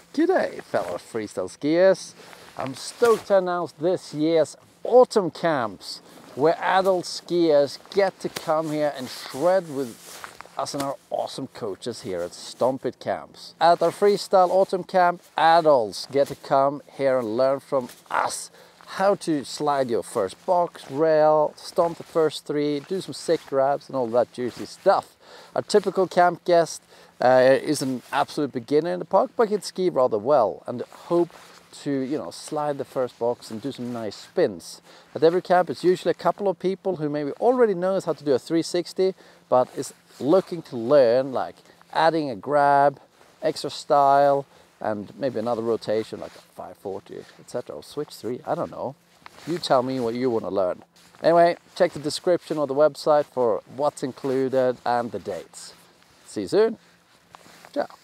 G'day fellow freestyle skiers. I'm stoked to announce this year's autumn camps where adult skiers get to come here and shred with us and our awesome coaches here at Stomp camps. At our freestyle autumn camp, adults get to come here and learn from us how to slide your first box, rail, stomp the first three, do some sick grabs and all that juicy stuff. Our typical camp guest is an absolute beginner in the park, but can ski rather well and hope to, slide the first box and do some nice spins. At every camp, it's usually a couple of people who maybe already knows how to do a 360, but is looking to learn, like adding a grab, extra style, and maybe another rotation like a 540, etc. or switch 3, I don't know. You tell me what you want to learn. Anyway, check the description or the website for what's included and the dates. See you soon. Ciao.